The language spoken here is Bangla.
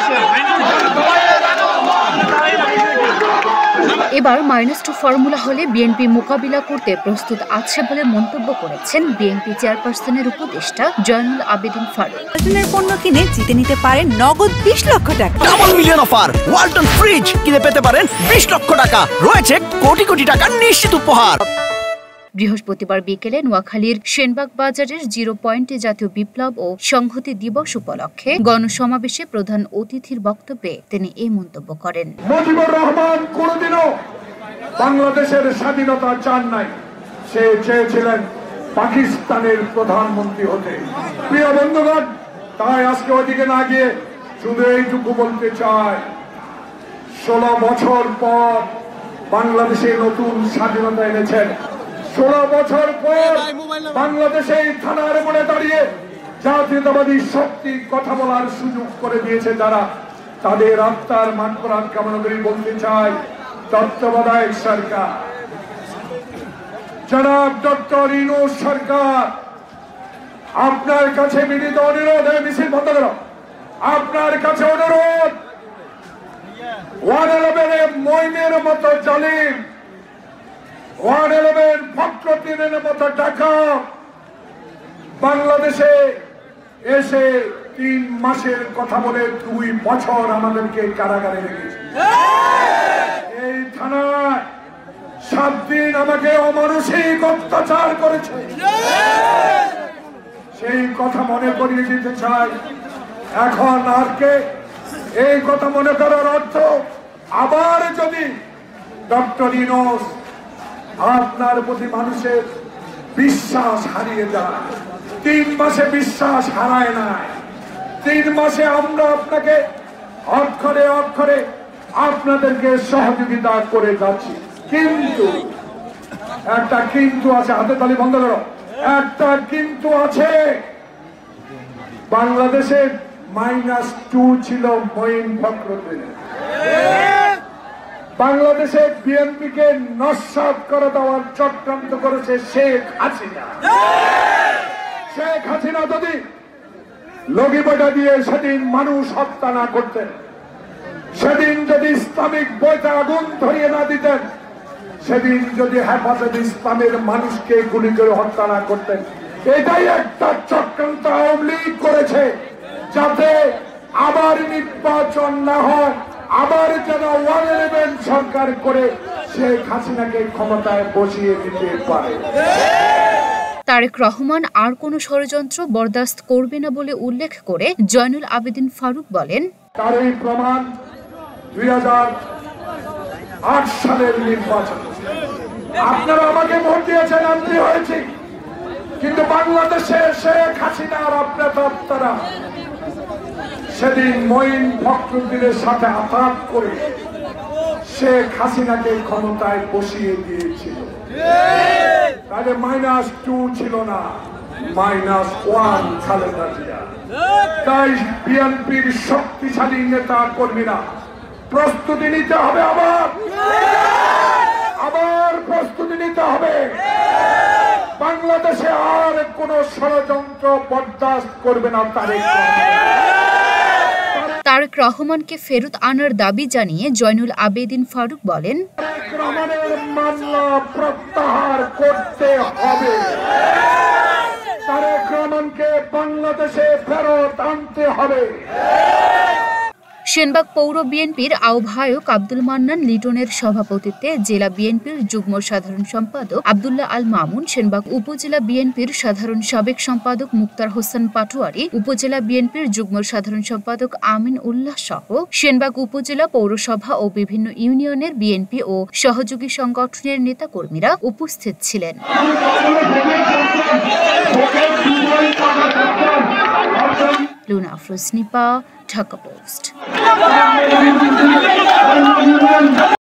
এবার -2 ফর্মুলা হলে বিএনপি মোকাবিলা করতে প্রস্তুত আছে বলে মন্তব্য করেছেন বিএনপি চেয়ারপারসনের উপদেষ্টা জয়নুল আবেদিন ফারুক। ওয়ালটনের পণ্য কিনে জিতে নিতে পারেন নগদ 20 লক্ষ টাকা। Double million offer, Walton fridge কিনে পেতে পারেন 20 লক্ষ টাকা। রয়েছে কোটি কোটি টাকার নিশ্চিত উপহার। বৃহস্পতিবার বিকেলে নোয়াখালীর সেনবাগ বাজারের 0 পয়েন্টে জাতীয় বিপ্লব ও সংহতি দিবস উপলক্ষে গণসমাবেশে প্রধান অতিথির বক্তব্যে তিনি এই মন্তব্য করেন। মুজিবুর রহমান কোনদিনও বাংলাদেশের স্বাধীনতা চান নাই, সে চেয়েছিলেন পাকিস্তানের প্রধানমন্ত্রী হতে। প্রিয় বন্ধুগণ, তাই আজকে ওইদিকে না গিয়ে শুধু এইটুকু বলতে চাই, 16 বছর পর বাংলাদেশে নতুন স্বাধীনতা এনেছেন। 16 বছর পর বাংলাদেশে থানার মোড়ে দাঁড়িয়ে জাতীয়তাবাদী শক্তি কথা বলার সুযোগ করে দিয়েছে যারা, তাদের আত্মার মাগফিরাত কামনা করে বলতে চাই, তত্ত্বাবধায়ক সরকার জনাব ডক্টর ইউনূস সরকার, আপনার কাছে বিনীত অনুরোধ, মিছিল বন্ধ করো, আপনার কাছে অনুরোধ, 111 মইনের মতো জালিম, 111 ফখরুদ্দিনের মতো ডাকাত বাংলাদেশে এসে 3 মাসের কথা বলে 2 বছর আমাদেরকে কারাগারে রেখেছে। এই থানায় 7 দিন আমাকে অমানুষিক অত্যাচার করেছে। সেই কথা মনে করিয়ে দিতে চাই। এখন আর কে এই কথা মনে করার অর্থ, আবার যদি ডক্টর ইউনূস আপনার প্রতি মানুষের বিশ্বাস হারিয়ে যায়, 3 মাসে বিশ্বাস হারায় নাই, 3 মাসে আমরা আপনাকে অক্ষরে অক্ষরে আপনাদেরকে সহযোগিতা করে যাচ্ছি। কিন্তু একটা কিন্তু আছে, হাতে তালি বন্ধ করো, একটা কিন্তু আছে, বাংলাদেশে -2 ছিল মঈন ফখরুদ্দিন। বাংলাদেশে বিএনপি কে নস্যাৎ করে দেওয়ার চক্রান্ত করেছে শেখ হাসিনা। শেখ হাসিনা যদি লগিবটা দিয়ে সেদিন মানুষ হত্যা না করতেন, সেদিন যদি ইসলামিক বইতে আগুন ধরিয়ে না দিতেন, সেদিন যদি হেফাজতে ইসলামের মানুষকে গুলি করে হত্যা না করতেন, এটাই একটা চক্রান্ত আওয়ামী লীগ করেছে, যাতে আবার নির্বাচন না হয়, আবার যেন 111 সরকার করে শেখ হাসিনাকে ক্ষমতায় বসিয়ে দিতে পারে। তারেক রহমান আর কোন ষড়যন্ত্র বরদাস্ত করবে না বলে উল্লেখ করে জয়নুল আবেদিন ফারুক বলেন, তার এই প্রমাণ 2008 সালের নির্বাচন। আপনারা আমাকে ভোট দিয়েছেন, আমি হয়েছি, কিন্তু বাংলাদেশে শেখ হাসিনার আপনারা সেদিন মঈন ফখরুদ্দিনের সাথে আঘাত করে শেখ হাসিনাকে ক্ষমতায় বসিয়ে দিয়েছিল। তাহলে -2 ছিল না, -1 খালেদা জিয়া। তাই বিএনপির শক্তিশালী নেতা কর্মীরা প্রস্তুতি নিতে হবে, আবার প্রস্তুতি নিতে হবে। বাংলাদেশে আর কোন ষড়যন্ত্র বরদাস্ত করবে না তারেক রহমানকে ফেরত আনার দাবি জানিয়ে জয়নুল আবেদিন ফারুক বলেন, তারেক রহমানের মামলা প্রত্যাহার করতে হবে, তারেক রহমানকে বাংলাদেশে ফেরত আনতে হবে। সেনবাগ পৌর বিএনপির আহ্বায়ক আব্দুল মান্নান লিটনের সভাপতিত্বে জেলা বিএনপির যুগ্ম সাধারণ সম্পাদক আব্দুল্লাহ আল মামুন, সেনবাগ উপজেলা বিএনপির সাধারণ সাবেক সম্পাদক মুক্তার হোসেন পাটোয়ারি, উপজেলা বিএনপির যুগ্ম সাধারণ সম্পাদক আমিন উল্লাহ সহ সেনবাগ উপজেলা পৌরসভা ও বিভিন্ন ইউনিয়নের বিএনপি ও সহযোগী সংগঠনের নেতাকর্মীরা উপস্থিত ছিলেন। লুনা আফরোজ নিপা, ঢাকা পোস্ট।